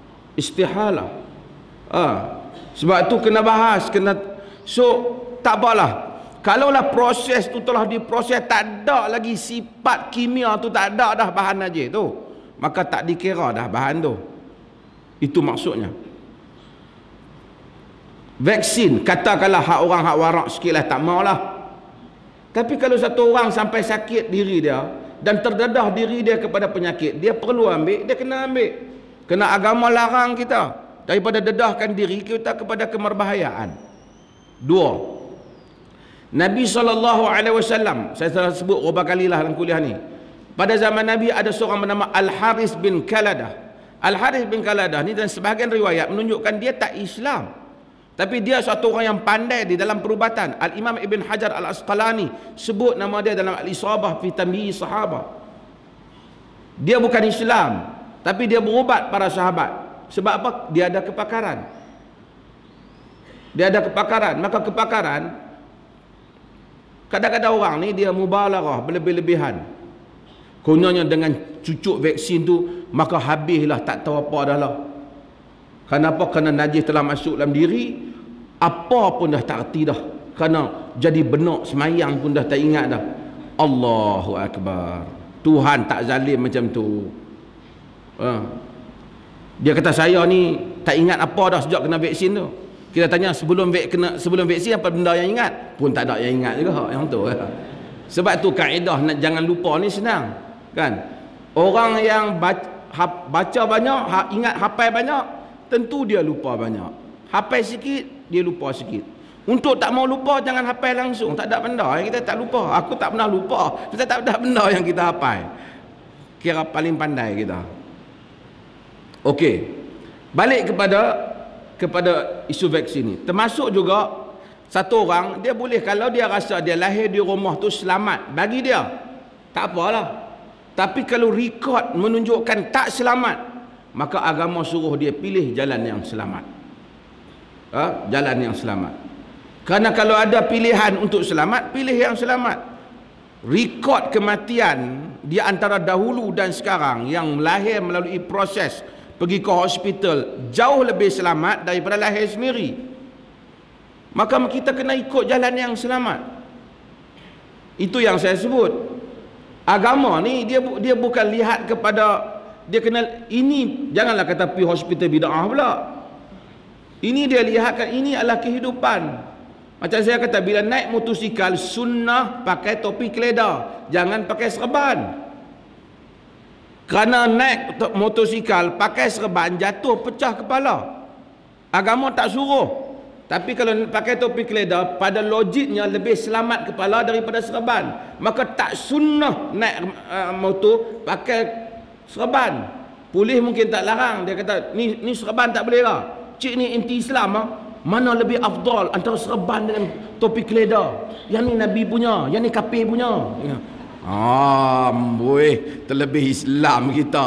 Sebab tu kena bahas, so tak apalah. Kalaulah proses tu telah diproses, tak ada lagi sifat kimia tu, tak ada dah bahan najis tu, maka tak dikira dah bahan tu. Itu maksudnya. Vaksin, katakanlah orang hak warak sikit lah, tak maulah. Tapi kalau satu orang sampai sakit diri dia dan terdedah diri dia kepada penyakit, dia perlu ambil, dia kena ambil. Kena agama larang kita daripada dedahkan diri kita kepada kemerbahayaan. 2. Nabi SAW, saya telah sebut beberapa kali lah dalam kuliah ni, pada zaman Nabi ada seorang bernama Al-Harith bin Qaladah. Al-Harith bin Qaladah ni, dan sebahagian riwayat menunjukkan dia tak Islam, tapi dia satu orang yang pandai di dalam perubatan. Al-Imam Ibn Hajar Al-Asqalani sebut nama dia dalam Al-Isabah fi Tamyiz Sahabah. Dia bukan Islam, tapi dia berubat para sahabat. Sebab apa? Dia ada kepakaran. Maka kepakaran, kadang-kadang orang ni dia mubalaghah, berlebih-lebihan. Kononnya dengan cucuk vaksin tu, maka habislah, tak tahu apa dah lah. Kenapa? Kerana najis telah masuk dalam diri, apa pun dah tak erti dah. Kerana jadi benak semayang pun dah tak ingat dah. Allahu Akbar. Tuhan tak zalim macam tu. Dia kata saya ni tak ingat apa dah sejak kena vaksin tu. Kita tanya sebelum vaksin apa benda yang ingat? Pun tak ada yang ingat juga yang tu. Sebab tu kaedah nak jangan lupa ni senang, kan? Orang yang baca banyak, ingat hafal banyak, tentu dia lupa banyak. Hafal sikit, dia lupa sikit. Untuk tak mau lupa, jangan hafal langsung. Tak ada benda yang kita tak lupa. Aku tak pernah lupa. Kita tak ada benda yang kita hafal. Kira paling pandai kita. Okey. Balik kepada isu vaksin ni. Termasuk juga Satu orang dia boleh, kalau dia rasa dia lahir di rumah tu selamat, bagi dia tak apalah. Tapi kalau rekod menunjukkan tak selamat, maka agama suruh dia pilih jalan yang selamat. Jalan yang selamat. Kerana kalau ada pilihan untuk selamat, pilih yang selamat. Rekod kematian di antara dahulu dan sekarang yang lahir melalui proses pergi ke hospital jauh lebih selamat daripada lahir sendiri. Maka kita kena ikut jalan yang selamat. Itu yang saya sebut. Agama ni dia bukan lihat kepada, dia kena ini, janganlah kata pergi hospital bid'ah pula. Ini dia lihatkan ini adalah kehidupan. Macam saya kata, bila naik motosikal sunnah pakai topi keledar, jangan pakai serban. Kerana naik motosikal pakai serban jatuh pecah kepala. Agama tak suruh. Tapi kalau pakai topi keledar, pada logiknya lebih selamat kepala daripada serban. Maka tak sunnah naik motor pakai serban. Polis mungkin tak larang. Dia kata, ni serban tak boleh lah. Cik ni anti-Islam lah. Mana lebih afdal antara serban dengan topi keledar? Yang ni Nabi punya, yang ni kafir punya. Terlebih Islam kita.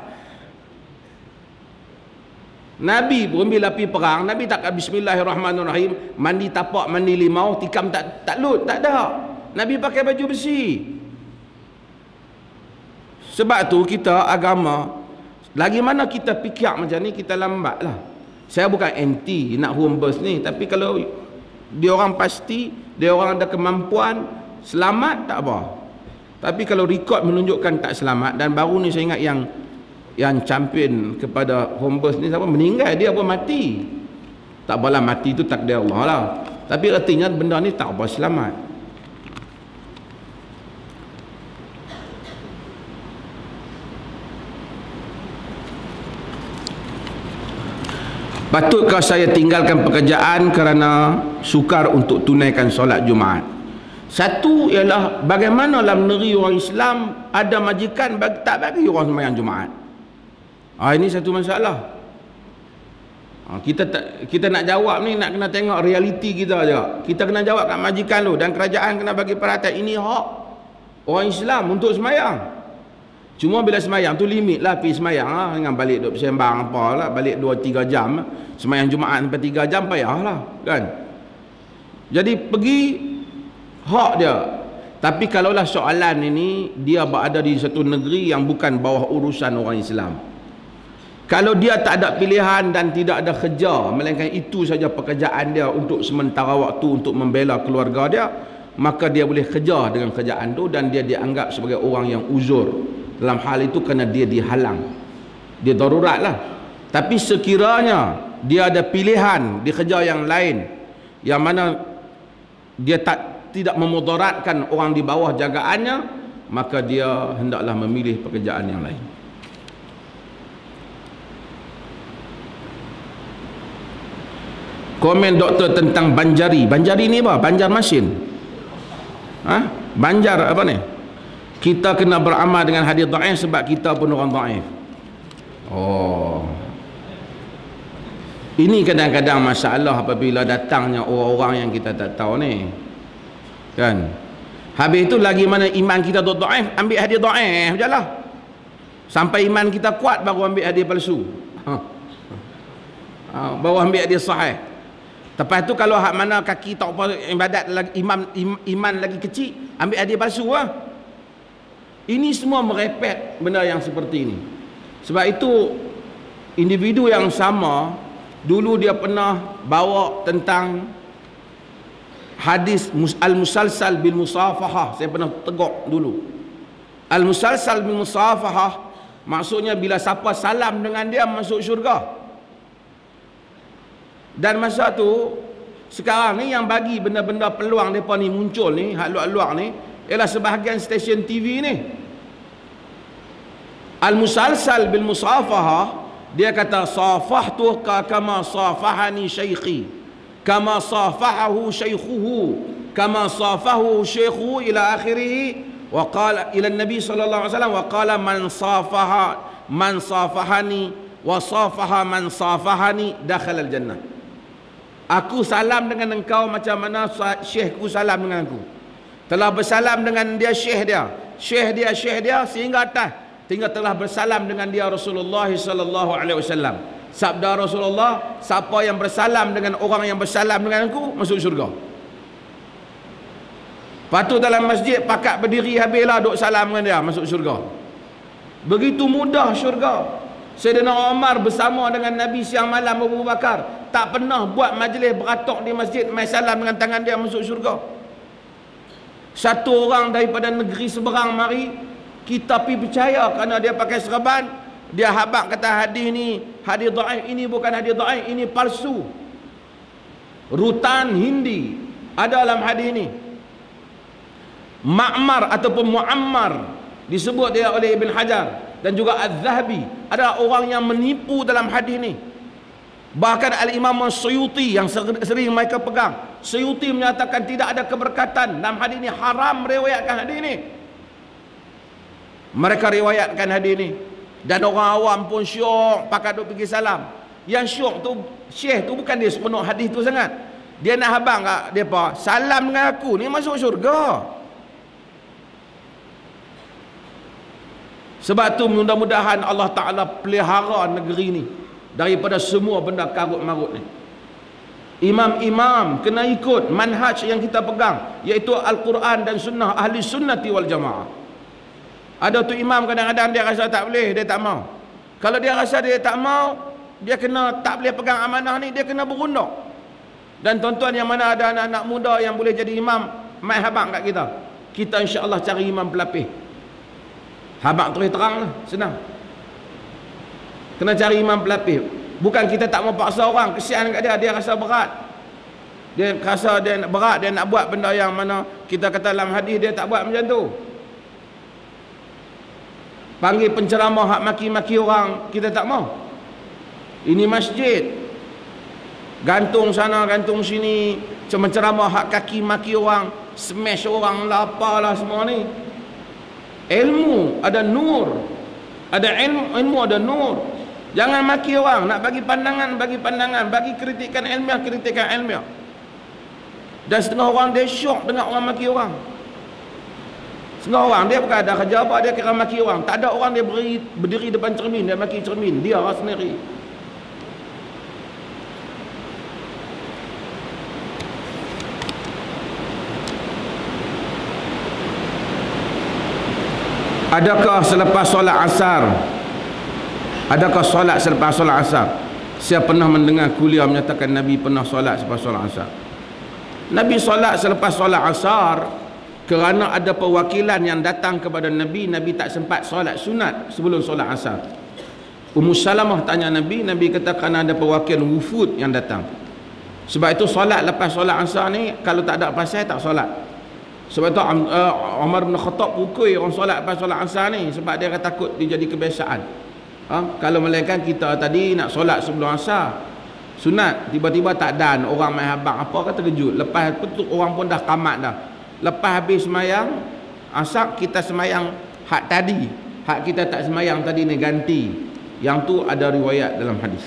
Nabi pun bila pergi perang, Nabi tak bismillahirrahmanirrahim, mandi tapak, mandi limau, tikam tak lut, tak ada. Nabi pakai baju besi. Sebab tu kita agama, lagi mana kita fikir macam ni, kita lambat lah. Saya bukan anti nak home bus ni, tapi kalau dia orang pasti, dia orang ada kemampuan, selamat tak apa. Tapi kalau rekod menunjukkan tak selamat, dan baru ni saya ingat yang champion kepada home bus ni siapa, meninggal, dia pun mati. Tak apalah, mati tu takdir Allah lah. Tapi artinya benda ni tak apa selamat. Patutkah saya tinggalkan pekerjaan kerana sukar untuk tunaikan solat Jumaat? Satu ialah bagaimana dalam negeri orang Islam ada majikan tak bagi orang sembahyang Jumaat. Ini satu masalah. Kita nak jawab ni, nak kena tengok realiti kita juga. Kita kena jawab kat majikan tu, dan kerajaan kena bagi perhatian. Ini hak orang Islam untuk sembahyang. Cuma bila sembahyang tu limit lah, pergi sembahyang lah, dengan balik duduk bersembang apa lah, balik 2-3 jam sembahyang Jumaat sampai 3 jam payah lah kan. Jadi pergi hak dia. Tapi kalaulah soalan ini dia berada di satu negeri yang bukan bawah urusan orang Islam, kalau dia tak ada pilihan dan tidak ada kerja, melainkan itu saja pekerjaan dia untuk sementara waktu untuk membela keluarga dia, maka dia boleh kerja dengan kerjaan itu dan dia dianggap sebagai orang yang uzur. Dalam hal itu kerana dia dihalang, dia darurat lah. Tapi sekiranya dia ada pilihan di kerja yang lain, yang mana dia tidak memudaratkan orang di bawah jagaannya, maka dia hendaklah memilih pekerjaan yang lain. Komen doktor tentang Banjari. Banjari ni apa? Banjarmasin. Banjar apa ni? Kita kena beramal dengan hadis dhaif sebab kita pun orang dhaif. Ini kadang-kadang masalah apabila datangnya orang-orang yang kita tak tahu ni. Kan? Habis itu lagi mana iman kita dhaif, ambil hadis dhaif je lah. Sampai iman kita kuat baru ambil hadis palsu. Baru ambil hadis sahih. Lepas tu kalau hak mana kaki tak apa ibadat lagi, iman lagi kecil, ambil hadis palsu lah. Ini semua merepet benda yang seperti ini. Sebab itu individu yang sama dulu dia pernah bawa tentang hadis al-musalsal bil musafahah. Saya pernah tegak dulu. Al-musalsal bil musafahah maksudnya bila siapa salam dengan dia masuk syurga. Dan masa tu sekarang ni yang bagi benda-benda peluang mereka ni muncul ni, hak luar-luar ni, ialah sebahagian stesen TV ni. Al-musalsal bil musafahah, dia kata safahtu kama safahani syaikhi, kama safahahu syaikhuhu, kama safahu syaikhu ila akhirih, wa qala ila Nabi sallallahu alaihi wasallam wa qala man safahani wa safaha man safahani dakhala al-jannah. Aku salam dengan engkau macam mana syekhku salam dengan aku. Telah bersalam dengan dia syekh dia sehingga atas, sehingga telah bersalam dengan dia Rasulullah sallallahu alaihi wasallam. Sabda Rasulullah, siapa yang bersalam dengan orang yang bersalam dengan aku masuk syurga. Lepas tu dalam masjid pakat berdiri habislah duk salam dengan dia, masuk syurga. Begitu mudah syurga. Sayyidina Umar bersama dengan Nabi siang malam Abu Bakar tak pernah buat majlis beratok di masjid, mai salam dengan tangan dia masuk syurga. Satu orang daripada negeri seberang mari, kita pergi percaya kerana dia pakai serban, dia habaq kata hadis ni hadis dhaif, ini bukan hadis dhaif, ini palsu. Rutan Hindi ada dalam hadis ni. Ma'mar ataupun Muammar disebut dia oleh Ibn Hajar dan juga Az-Zahabi adalah orang yang menipu dalam hadis ni. Bahkan Al-Imam Suyuti yang sering mereka pegang, Suyuti menyatakan tidak ada keberkatan dalam hadis ni, haram meriwayatkan hadis ni. Mereka riwayatkan hadis ni dan orang awam pun syok pakai duk pergi salam. Yang syok tu syekh tu bukan dia sepenuh hadis tu sangat. Dia nak habang kat depa, salam dengan aku ni masuk syurga. Sebab tu mudah-mudahan Allah Ta'ala pelihara negeri ni daripada semua benda karut-marut ni. Imam-imam kena ikut manhaj yang kita pegang, iaitu Al-Quran dan Sunnah Ahli Sunnati wal Jamaah. Ada tu imam kadang-kadang dia rasa tak boleh, dia tak mau. Kalau dia rasa dia tak mau, dia kena tak boleh pegang amanah ni, dia kena berundok. Dan tuan-tuan yang mana ada anak-anak muda yang boleh jadi imam, mai habaq kat kita. Kita insya-Allah cari imam pelapis. Habaq terus terang lah, senang. Kena cari imam pelapis. Bukan kita tak mau paksa orang, kesian kat dia, dia rasa berat. Dia rasa dia nak berat, dia nak buat benda yang mana kita kata dalam hadis dia tak buat macam tu. Panggil penceramah hak maki-maki orang, kita tak mau. Ini masjid, gantung sana, gantung sini, ceramah hak kaki maki orang, smash orang lah, apalah semua ni. Ilmu ada nur, ada ilmu ada nur. Jangan maki orang, nak bagi pandangan, bagi kritikan ilmiah. Dan setengah orang dia syok dengar orang maki orang. Setengah orang dia bukan ada kerja apa, dia kira maki orang. Tak ada orang dia berdiri depan cermin, dia maki cermin, dia orang sendiri. Adakah selepas solat asar? Adakah solat selepas solat asar? Saya pernah mendengar kuliah menyatakan Nabi pernah solat selepas solat asar. Nabi solat selepas solat asar kerana ada perwakilan yang datang kepada Nabi. Nabi tak sempat solat sunat sebelum solat asar. Ummu Salamah tanya Nabi, Nabi kata kerana ada perwakilan wufud yang datang. Sebab itu solat lepas solat asar ni kalau tak ada pasal tak solat. Sebab itu Umar bin Khattab pukul orang solat lepas solat asar ni sebab dia takut dia jadi kebiasaan. Kalau melainkan kita tadi nak solat sebelum asar sunat, tiba-tiba tak dan orang main habang apa kata terkejut. Lepas tu orang pun dah qamat dah. Lepas habis semayang asar, kita semayang hak tadi, hak kita tak semayang tadi ni ganti. Yang tu ada riwayat dalam hadis.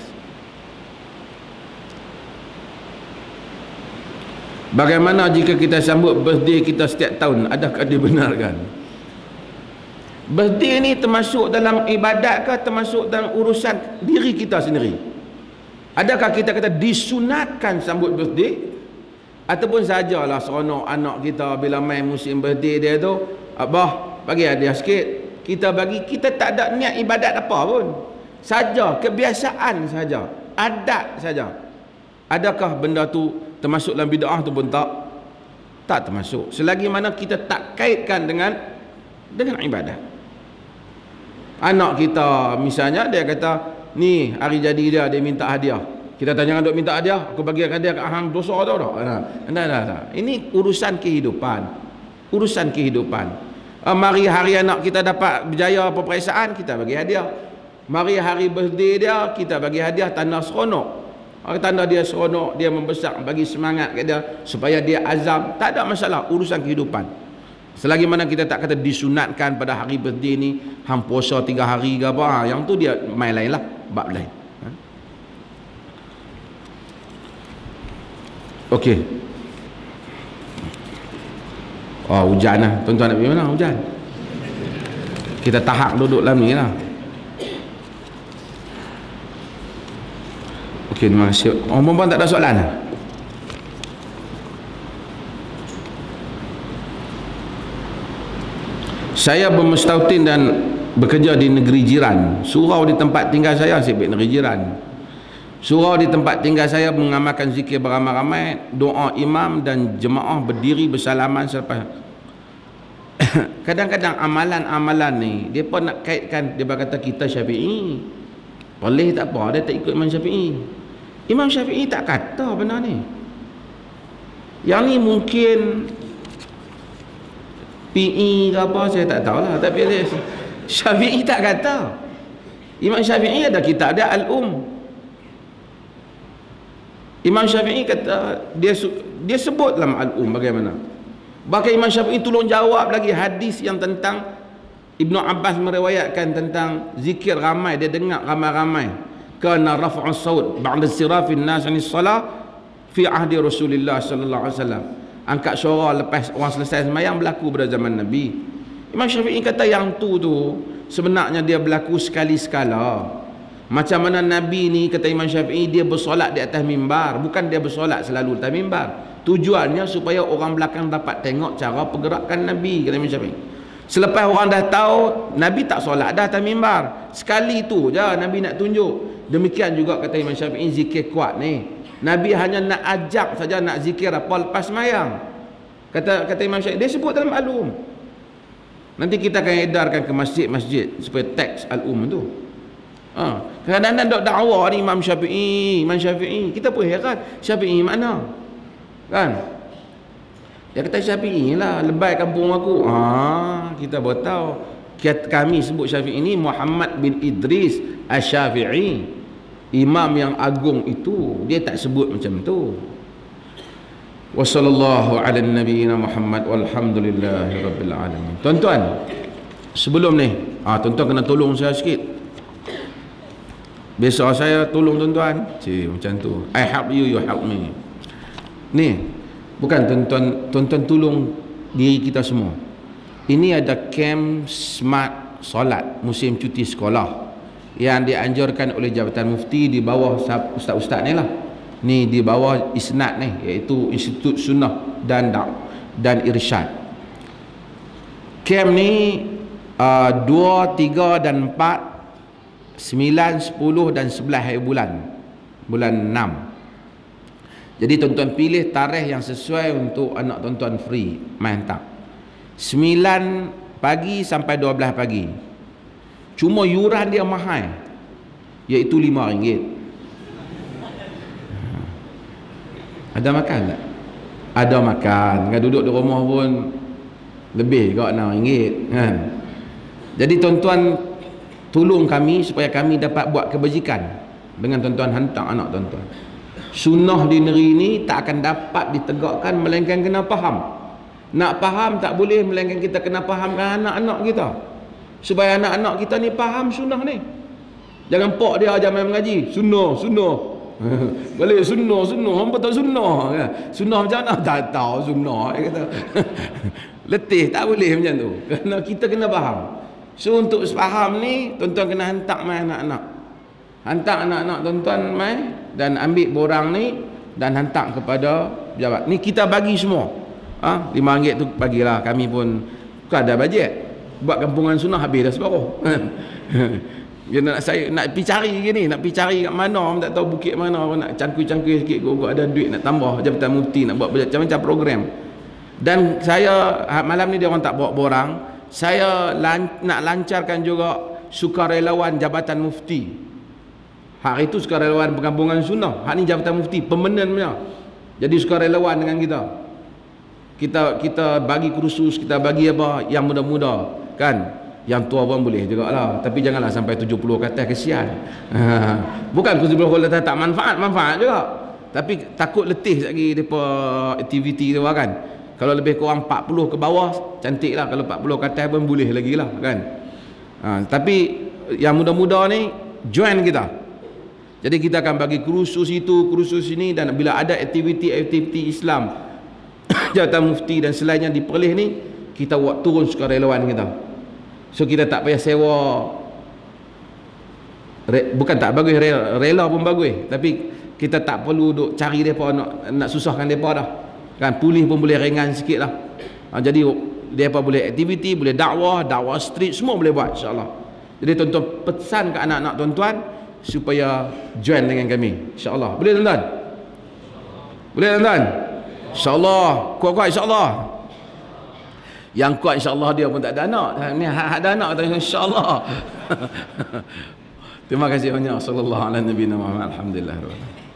Bagaimana jika kita sambut birthday kita setiap tahun? Adakah dibenarkan? Birthday ni termasuk dalam ibadat ke termasuk dalam urusan diri kita sendiri? Adakah kita kata disunatkan sambut birthday? Ataupun sajalah seronok anak kita bila main musim birthday dia tu, abah bagi hadiah sikit, kita bagi, kita tak ada niat ibadat apa pun. Saja kebiasaan saja, adat saja. Adakah benda tu termasuk dalam bid'ah tu pun tak? Tak termasuk. Selagi mana kita tak kaitkan dengan ibadah. Anak kita misalnya dia kata, ni hari jadi dia minta hadiah. Kita tanya duk minta hadiah, aku bagi hadiah kat hang dosa tau tak? Nah. Ini urusan kehidupan. Urusan kehidupan. Mari hari anak kita dapat berjaya peperiksaan, kita bagi hadiah. Mari hari birthday dia, kita bagi hadiah tanda seronok. Tanda dia seronok, dia membesar, bagi semangat kat dia supaya dia azam. Tak ada masalah, urusan kehidupan. Selagi mana kita tak kata disunatkan pada hari birthday ni hang puasa 3 hari ke apa, yang tu dia main lain lah, bab lain. Okey. Oh, hujan lah. Tuan-tuan nak pergi mana? Hujan. Kita tahak duduk dalam ni lah. Okey, terima kasih. Oh, perempuan tak ada soalan? Saya bermustautin dan bekerja di negeri jiran. Surau di tempat tinggal saya, sebab negeri jiran. Surau di tempat tinggal saya mengamalkan zikir beramai-ramai, doa imam dan jemaah berdiri bersalaman selepas. Kadang-kadang amalan-amalan ni dia pun nak kaitkan, dia berkata kita Syafi'i. Boleh tak apa, dia tak ikut Imam Syafi'i. Imam Syafi'i tak kata benar ni. Yang ni mungkin PE ke apa, saya tak tahulah, tapi dia Syafi'i tak kata. Imam Syafi'i ada kitab dia Al-Um. Imam Syafi'i kata dia sebut dalam Al-Um bagaimana. Bahkan Imam Syafi'i tolong jawab lagi hadis yang tentang Ibnu Abbas meriwayatkan tentang zikir ramai, dia dengar ramai-ramai. Kana raf'u saut ba'da sirafin nas 'ani salah fi ahdi Rasulillah sallallahu alaihi wasallam. Angkat suara lepas orang selesai sembahyang berlaku pada zaman Nabi. Imam Syafi'i kata yang tu sebenarnya dia berlaku sekali sekala. Macam mana Nabi ni, kata Imam Syafi'i, dia bersolat di atas mimbar, bukan dia bersolat selalu di atas mimbar. Tujuannya supaya orang belakang dapat tengok cara pergerakan Nabi, kata Imam Syafi'i. Selepas orang dah tahu Nabi tak solat dah atas mimbar, sekali tu je Nabi nak tunjuk. Demikian juga kata Imam Syafi'i zikir kuat ni, Nabi hanya nak ajak saja, nak zikir apa lepas sembahyang. Kata Imam Syafi'i, dia sebut dalam Al-Um. Nanti kita akan edarkan ke masjid-masjid supaya teks Al-Um tu. Kadang-kadang dok dakwa ni Imam Syafi'i. Kita pun heran, Syafi'i mana? Kan? Dia kata Syafi'i lah, lebay kampung aku. Kita baru tahu. Kami sebut Syafi'i ni Muhammad bin Idris Asy-Syafi'i, imam yang agung itu. Dia tak sebut macam tu. Wassallallahu ala nabiyina Muhammad walhamdulillahi rabbil alamin. Tuan-tuan, sebelum ni, tuan-tuan kena tolong saya sikit. Biasa saya tolong tuan-tuan, macam tu. I help you, you help me. Ni, bukan tuan-tuan tolong diri kita semua. Ini ada camp smart solat musim cuti sekolah yang dianjurkan oleh Jabatan Mufti di bawah ustaz-ustaz ni lah. Ni di bawah ISNAD ni, iaitu Institut Sunnah dan Irsyad. Camp ni 2, 3 dan 4, 9, 10 dan 11 hari bulan 6. Jadi tuan-tuan pilih tarikh yang sesuai untuk anak tuan-tuan free main hantar. 9 pagi sampai 12 pagi. Cuma yuran dia mahal, iaitu RM5. Ada makan tak? Ada makan. Kan duduk di rumah pun lebih kot RM6 kan. Jadi tuan-tuan tolong kami supaya kami dapat buat kebajikan dengan tuan-tuan hantar anak tuan-tuan. Sunnah di negeri ini tak akan dapat ditegakkan melainkan kena faham. Nak faham tak boleh melainkan kita kena fahamkan anak-anak kita, supaya anak-anak kita ni faham sunnah ni. Jangan pok dia ajar main mengaji sunnah balik sunnah hampa tak sunnah kan? Sunnah macam mana tak tahu sunnah, dia kata. Letih, tak boleh macam tu. Kerana kita kena faham. So untuk faham ni, tuan-tuan kena hantar mai anak-anak. Hantar anak-anak tuan-tuan mai dan ambil borang ni dan hantar kepada pejabat. Ni kita bagi semua. RM5 tu bagilah, kami pun ada bajet. Buat kampungan sunnah habis dah separuh. Dia nak pergi cari gini, nak pergi cari kat mana, tak tahu bukit mana, nak cangkui-cangkui sikit, ada duit nak tambah Jabatan Mufti nak buat macam-macam program. Dan saya malam ni dia orang tak bawa borang. Saya nak lancarkan juga sukarelawan Jabatan Mufti. Hari itu sukarelawan perkampungan sunnah, hari ni Jabatan Mufti permanent punya. Jadi sukarelawan dengan kita. Kita bagi kursus, kita bagi apa yang muda-muda kan. Yang tua pun boleh juga lah, tapi janganlah sampai 70 ke atas, kesian. Bukan 70 ke atas tak manfaat juga, tapi takut letih lagi depa aktiviti tu kan. Kalau lebih kurang 40 ke bawah cantik lah, kalau 40 ke atas pun boleh lagi lah kan. Tapi yang muda-muda ni join kita. Jadi kita akan bagi kursus itu, kursus ini, dan bila ada aktiviti Islam jawatan mufti dan selainnya di Perlis ni, kita buat turun sukarelawan kita. So kita tak payah sewa, bukan tak bagus, rela pun bagus, tapi kita tak perlu duk cari mereka, nak susahkan mereka dah kan. Polis pun boleh ringan sikit lah. Jadi mereka boleh aktiviti, boleh dakwah street, semua boleh buat, insyaAllah. Jadi tuan-tuan pesan ke anak-anak tuan-tuan supaya join dengan kami, insyaAllah. Boleh tuan-tuan? Boleh tuan-tuan? InsyaAllah. Kuat-kuat insyaAllah. Yang kuat insyaAllah dia pun tak ada anak. Ni ada anak kata insyaAllah. Terima kasih banyak. Sallallahu alaihi wasallam. Alhamdulillah.